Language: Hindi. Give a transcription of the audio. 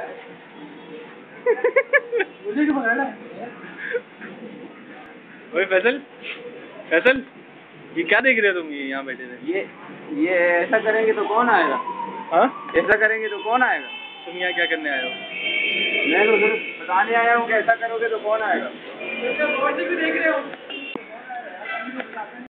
मुझे क्यों पकड़ा है? ओए फैसल, फैसल, ये क्या देख रहे हो तुम? ये यहाँ बैठे थे। ये ऐसा करेंगे तो कौन आएगा? हाँ? ऐसा करेंगे तो कौन आएगा? तुम यहाँ क्या करने आए हो? मैं तो सिर्फ बताने आया हूँ कि ऐसा करोगे तो कौन आएगा?